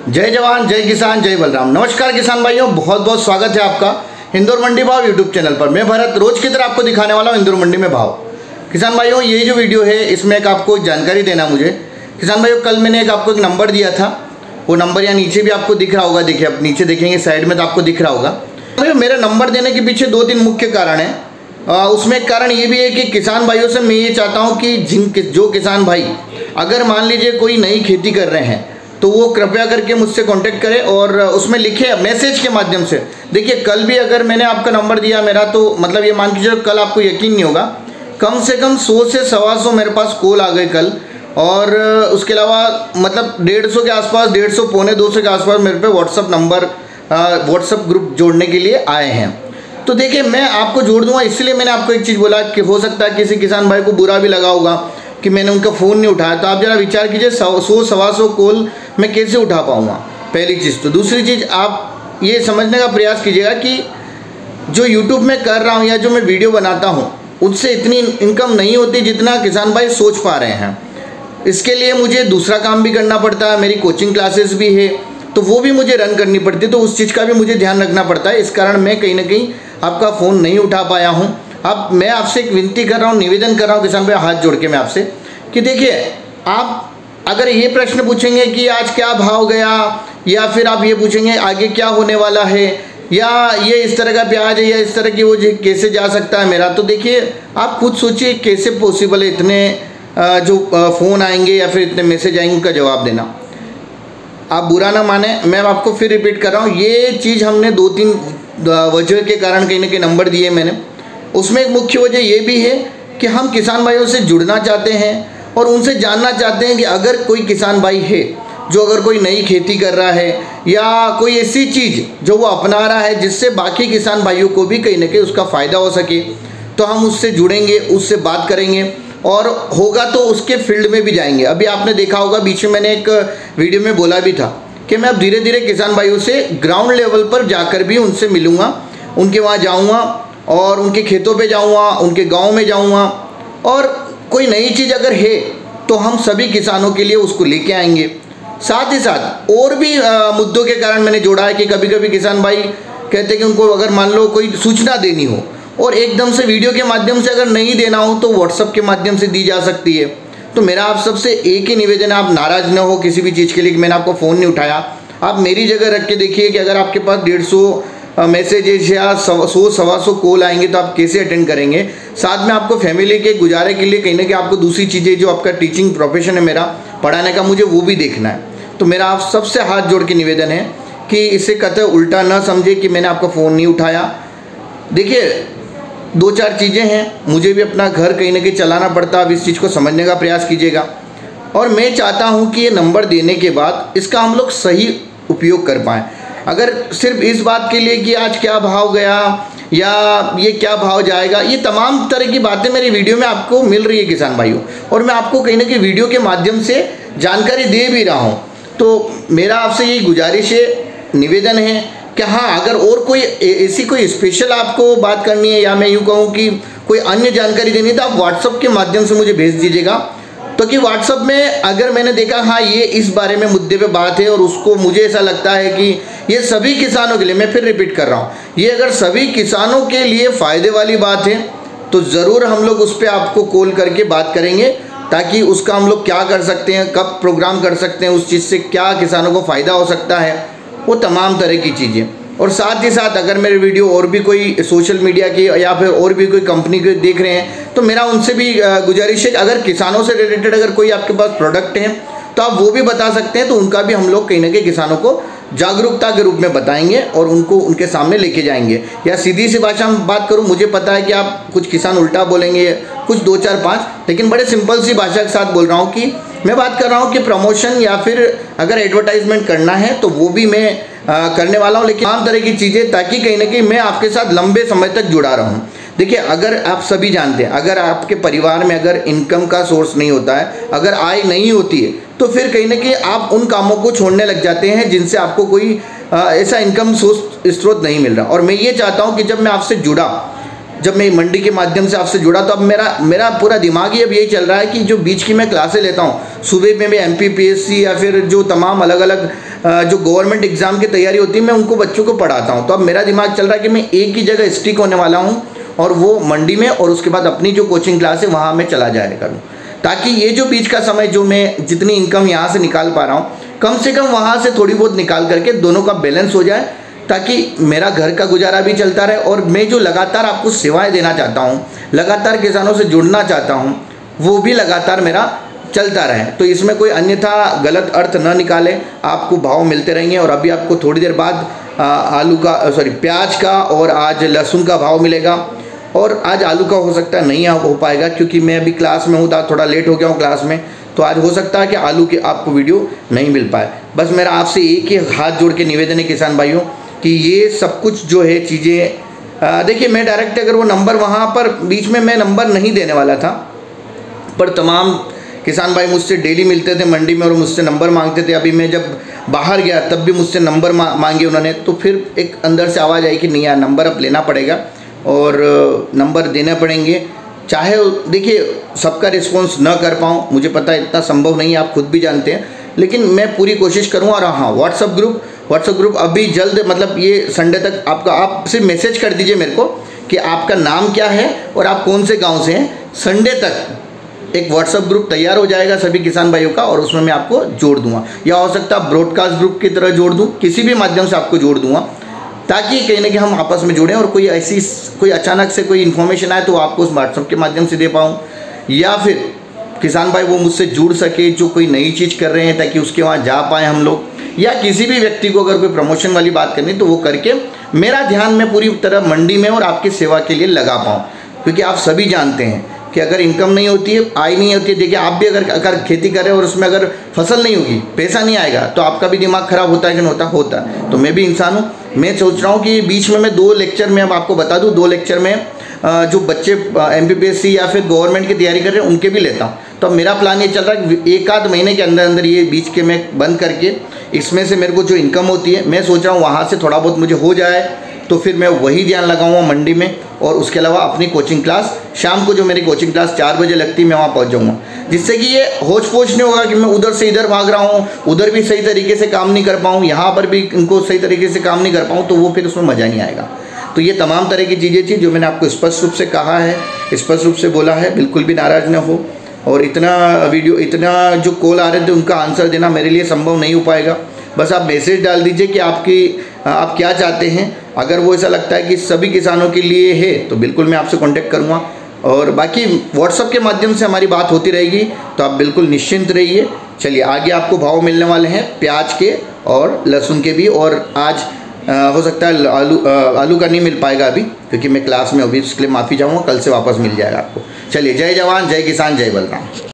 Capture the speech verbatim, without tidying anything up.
जय जवान जय किसान जय बलराम। नमस्कार किसान भाइयों, बहुत बहुत स्वागत है आपका इंदौर मंडी भाव यूट्यूब चैनल पर। मैं भरत रोज की तरह आपको दिखाने वाला हूँ इंदौर मंडी में भाव। किसान भाइयों, ये जो वीडियो है इसमें एक आपको जानकारी देना मुझे। किसान भाइयों, कल मैंने एक आपको एक नंबर दिया था, वो नंबर यहाँ नीचे भी आपको दिख रहा होगा। देखिए, आप नीचे देखेंगे साइड में तो आपको दिख रहा होगा। भाइयों, मेरा नंबर देने के पीछे दो तीन मुख्य कारण है। आ, उसमें एक कारण ये भी है कि किसान भाइयों से मैं ये चाहता हूँ कि जिन जो किसान भाई अगर मान लीजिए कोई नई खेती कर रहे हैं तो वो कृपया करके मुझसे कांटेक्ट करें और उसमें लिखे मैसेज के माध्यम से। देखिए, कल भी अगर मैंने आपका नंबर दिया मेरा, तो मतलब ये मान के चलो कल आपको यकीन नहीं होगा, कम से कम सौ से सवा सौ मेरे पास कॉल आ गए कल। और उसके अलावा मतलब डेढ़ सौ के आसपास, डेढ़ सौ पौने दो सौ के आसपास मेरे पे व्हाट्सअप नंबर, व्हाट्सअप ग्रुप जोड़ने के लिए आए हैं। तो देखिए, मैं आपको जोड़ दूंगा, इसलिए मैंने आपको एक चीज़ बोला कि हो सकता है किसी किसान भाई को बुरा भी लगा होगा कि मैंने उनका फ़ोन नहीं उठाया। तो आप ज़रा विचार कीजिए, सौ सौ सवा सौ कॉल मैं कैसे उठा पाऊँगा, पहली चीज़। तो दूसरी चीज़, आप ये समझने का प्रयास कीजिएगा कि जो यूट्यूब में कर रहा हूँ या जो मैं वीडियो बनाता हूँ उससे इतनी इनकम नहीं होती जितना किसान भाई सोच पा रहे हैं। इसके लिए मुझे दूसरा काम भी करना पड़ता है, मेरी कोचिंग क्लासेस भी है तो वो भी मुझे रन करनी पड़ती है, तो उस चीज़ का भी मुझे ध्यान रखना पड़ता है। इस कारण मैं कहीं ना कहीं आपका फ़ोन नहीं उठा पाया हूँ। अब मैं आपसे एक विनती कर रहा हूँ, निवेदन कर रहा हूँ किसान भाई, हाथ जोड़ के मैं आपसे कि देखिए, आप अगर ये प्रश्न पूछेंगे कि आज क्या भाव गया, या फिर आप ये पूछेंगे आगे क्या होने वाला है, या ये इस तरह का प्याज है या इस तरह की वो कैसे जा सकता है मेरा, तो देखिए आप खुद सोचिए कैसे पॉसिबल है इतने जो फ़ोन आएंगे या फिर इतने मैसेज आएंगे उनका जवाब देना। आप बुरा ना माने, मैं आपको फिर रिपीट कर रहा हूँ, ये चीज़ हमने दो तीन वजह के कारण कहीं ना कहीं नंबर दिए मैंने। उसमें एक मुख्य वजह ये भी है कि हम किसान भाइयों से जुड़ना चाहते हैं और उनसे जानना चाहते हैं कि अगर कोई किसान भाई है जो अगर कोई नई खेती कर रहा है या कोई ऐसी चीज़ जो वो अपना रहा है जिससे बाकी किसान भाइयों को भी कहीं ना कहीं उसका फ़ायदा हो सके, तो हम उससे जुड़ेंगे, उससे बात करेंगे और होगा तो उसके फील्ड में भी जाएंगे। अभी आपने देखा होगा, बीच में मैंने एक वीडियो में बोला भी था कि मैं अब धीरे धीरे किसान भाइयों से ग्राउंड लेवल पर जाकर भी उनसे मिलूँगा, उनके वहाँ जाऊँगा और उनके खेतों पे जाऊँगा, उनके गांव में जाऊँगा, और कोई नई चीज़ अगर है तो हम सभी किसानों के लिए उसको लेके आएंगे। साथ ही साथ और भी आ, मुद्दों के कारण मैंने जोड़ा है कि कभी कभी किसान भाई कहते हैं कि उनको अगर मान लो कोई सूचना देनी हो और एकदम से वीडियो के माध्यम से अगर नहीं देना हो तो व्हाट्सअप के माध्यम से दी जा सकती है। तो मेरा आप सबसे एक ही निवेदन है, आप नाराज़ न हो किसी भी चीज़ के लिए कि मैंने आपको फ़ोन नहीं उठाया। आप मेरी जगह रख के देखिए कि अगर आपके पास डेढ़ सौ मैसेजेस या सौ सवा सौ कॉल आएंगे तो आप कैसे अटेंड करेंगे। साथ में आपको फैमिली के गुजारे के लिए कहीं ना कहीं आपको दूसरी चीज़ें, जो आपका टीचिंग प्रोफेशन है मेरा पढ़ाने का, मुझे वो भी देखना है। तो मेरा आप सबसे हाथ जोड़ के निवेदन है कि इसे कतई उल्टा ना समझे कि मैंने आपका फ़ोन नहीं उठाया। देखिए, दो चार चीज़ें हैं, मुझे भी अपना घर कहीं ना कहीं चलाना पड़ता है, आप इस चीज़ को समझने का प्रयास कीजिएगा। और मैं चाहता हूँ कि ये नंबर देने के बाद इसका हम लोग सही उपयोग कर पाएँ। अगर सिर्फ इस बात के लिए कि आज क्या भाव गया या ये क्या भाव जाएगा, ये तमाम तरह की बातें मेरी वीडियो में आपको मिल रही है किसान भाइयों, और मैं आपको कहीं ना कहीं वीडियो के माध्यम से जानकारी दे भी रहा हूँ। तो मेरा आपसे यही गुजारिश है, निवेदन है कि हाँ, अगर और कोई ऐसी कोई स्पेशल आपको बात करनी है या मैं यूँ कहूँ कि कोई अन्य जानकारी देनी है तो आप व्हाट्सअप के माध्यम से मुझे भेज दीजिएगा। तो कि व्हाट्सअप में अगर मैंने देखा हाँ ये इस बारे में मुद्दे पे बात है और उसको मुझे ऐसा लगता है कि ये सभी किसानों के लिए, मैं फिर रिपीट कर रहा हूँ, ये अगर सभी किसानों के लिए फ़ायदे वाली बात है तो ज़रूर हम लोग उस पर आपको कॉल करके बात करेंगे, ताकि उसका हम लोग क्या कर सकते हैं, कब प्रोग्राम कर सकते हैं, उस चीज़ से क्या किसानों को फ़ायदा हो सकता है, वो तमाम तरह की चीज़ें। और साथ ही साथ अगर मेरे वीडियो और भी कोई सोशल मीडिया की या फिर और भी कोई कंपनी के देख रहे हैं तो मेरा उनसे भी गुजारिश है कि अगर किसानों से रिलेटेड अगर कोई आपके पास प्रोडक्ट है तो आप वो भी बता सकते हैं, तो उनका भी हम लोग कहीं ना कहीं किसानों को जागरूकता के रूप में बताएंगे और उनको उनके सामने लेके जाएंगे। या सीधी सी भाषा में बात करूं, मुझे पता है कि आप कुछ किसान उल्टा बोलेंगे, कुछ दो चार पाँच, लेकिन बड़े सिंपल सी भाषा के साथ बोल रहा हूं कि मैं बात कर रहा हूं कि प्रमोशन या फिर अगर एडवर्टाइजमेंट करना है तो वो भी मैं आ, करने वाला हूं, लेकिन तमाम तरह की चीज़ें, ताकि कहीं ना कहीं मैं आपके साथ लंबे समय तक जुड़ा रहूं। देखिए, अगर आप सभी जानते हैं, अगर आपके परिवार में अगर इनकम का सोर्स नहीं होता है, अगर आय नहीं होती है, तो फिर कहीं ना कहीं आप उन कामों को छोड़ने लग जाते हैं जिनसे आपको कोई ऐसा इनकम सोर्स स्रोत नहीं मिल रहा। और मैं ये चाहता हूँ कि जब मैं आपसे जुड़ा, जब मैं मंडी के माध्यम से आपसे जुड़ा, तो अब मेरा मेरा पूरा दिमाग ही अब यही चल रहा है कि जो बीच की मैं क्लासें लेता हूँ, सुबह में भी M P P S C या फिर जो तमाम अलग अलग जो गवर्नमेंट एग्ज़ाम की तैयारी होती है मैं उनको बच्चों को पढ़ाता हूँ। तो अब मेरा दिमाग चल रहा है कि मैं एक ही जगह स्टिक होने वाला हूँ और वो मंडी में, और उसके बाद अपनी जो कोचिंग क्लास है वहाँ मैं चला जाया करूँ, ताकि ये जो बीच का समय जो मैं जितनी इनकम यहाँ से निकाल पा रहा हूँ कम से कम वहाँ से थोड़ी बहुत निकाल करके दोनों का बैलेंस हो जाए, ताकि मेरा घर का गुजारा भी चलता रहे और मैं जो लगातार आपको सेवाएं देना चाहता हूँ, लगातार किसानों से जुड़ना चाहता हूँ, वो भी लगातार मेरा चलता रहे। तो इसमें कोई अन्यथा गलत अर्थ न निकाले, आपको भाव मिलते रहेंगे। और अभी आपको थोड़ी देर बाद आ, आलू का सॉरी प्याज का और आज लहसुन का भाव मिलेगा, और आज आलू का हो सकता है नहीं हो पाएगा क्योंकि मैं अभी क्लास में हूँ, थोड़ा लेट हो गया हूँ क्लास में, तो आज हो सकता है कि आलू के आपको वीडियो नहीं मिल पाए। बस मेरा आपसे एक ही हाथ जोड़ के निवेदन है किसान भाइयों कि ये सब कुछ जो है चीज़ें देखिए, मैं डायरेक्ट अगर वो नंबर वहाँ पर बीच में मैं नंबर नहीं देने वाला था, पर तमाम किसान भाई मुझसे डेली मिलते थे मंडी में और मुझसे नंबर मांगते थे। अभी मैं जब बाहर गया तब भी मुझसे नंबर मांगे उन्होंने, तो फिर एक अंदर से आवाज़ आई कि नहीं यार, नंबर अब लेना पड़ेगा और नंबर देने पड़ेंगे। चाहे देखिए सबका रिस्पॉन्स न कर पाऊँ, मुझे पता है इतना संभव नहीं है, आप खुद भी जानते हैं, लेकिन मैं पूरी कोशिश करूँगा। और हाँ, व्हाट्सअप ग्रुप व्हाट्सअप ग्रुप अभी जल्द, मतलब ये संडे तक आपका, आप सिर्फ मैसेज कर दीजिए मेरे को कि आपका नाम क्या है और आप कौन से गांव से हैं। संडे तक एक व्हाट्सअप ग्रुप तैयार हो जाएगा सभी किसान भाइयों का, और उसमें मैं आपको जोड़ दूंगा, या हो सकता है ब्रॉडकास्ट ग्रुप की तरह जोड़ दूँ, किसी भी माध्यम से आपको जोड़ दूंगा, ताकि कहीं ना कहीं हम आपस में जुड़ें और कोई ऐसी कोई अचानक से कोई इन्फॉर्मेशन आए तो आपको उस व्हाट्सअप के माध्यम से दे पाऊँ, या फिर किसान भाई वो मुझसे जुड़ सके जो कोई नई चीज़ कर रहे हैं, ताकि उसके वहाँ जा पाएँ हम लोग, या किसी भी व्यक्ति को अगर कोई प्रमोशन वाली बात करनी तो वो करके मेरा ध्यान मैं पूरी तरह मंडी में और आपकी सेवा के लिए लगा पाऊँ। क्योंकि आप सभी जानते हैं कि अगर इनकम नहीं होती है, आय नहीं होती है, देखिए आप भी अगर अगर खेती करें और उसमें अगर फसल नहीं होगी, पैसा नहीं आएगा, तो आपका भी दिमाग खराब होता है कि नहीं होता? होता है। तो मैं भी इंसान हूँ, मैं सोच रहा हूँ कि बीच में मैं दो लेक्चर में अब आपको बता दूँ, दो लेक्चर में जो बच्चे M P P S C या फिर गवर्नमेंट की तैयारी कर रहे हैं उनके भी लेता हूँ। तो मेरा प्लान ये चल रहा है कि एक आध महीने के अंदर अंदर ये बीच के मैं बंद करके इसमें से मेरे को जो इनकम होती है मैं सोच रहा हूँ वहाँ से थोड़ा बहुत मुझे हो जाए, तो फिर मैं वही ध्यान लगाऊंगा मंडी में, और उसके अलावा अपनी कोचिंग क्लास शाम को जो मेरी कोचिंग क्लास चार बजे लगती है मैं वहाँ पहुँच जाऊँगा, जिससे कि ये होच पोच नहीं होगा कि मैं उधर से इधर भाग रहा हूँ, उधर भी सही तरीके से काम नहीं कर पाऊँ, यहाँ पर भी इनको सही तरीके से काम नहीं कर पाऊँ, तो वो फिर उसमें मज़ा नहीं आएगा। तो ये तमाम तरह की चीज़ें थी जो मैंने आपको स्पष्ट रूप से कहा है, स्पष्ट रूप से बोला है, बिल्कुल भी नाराज़ न हो। और इतना वीडियो इतना जो कॉल आ रहे थे उनका आंसर देना मेरे लिए संभव नहीं हो पाएगा। बस आप मैसेज डाल दीजिए कि आपकी आप क्या चाहते हैं। अगर वो ऐसा लगता है कि सभी किसानों के लिए है तो बिल्कुल मैं आपसे कांटेक्ट करूँगा, और बाकी व्हाट्सएप के माध्यम से हमारी बात होती रहेगी, तो आप बिल्कुल निश्चिंत रहिए। चलिए, आगे आपको भाव मिलने वाले हैं प्याज के और लहसुन के भी, और आज आ, हो सकता है आलू आ, आलू का नहीं मिल पाएगा अभी क्योंकि मैं क्लास में अभी, इसके लिए माफ़ी चाहूँगा, कल से वापस मिल जाएगा आपको। चलिए, जय जवान जय किसान जय बलराम।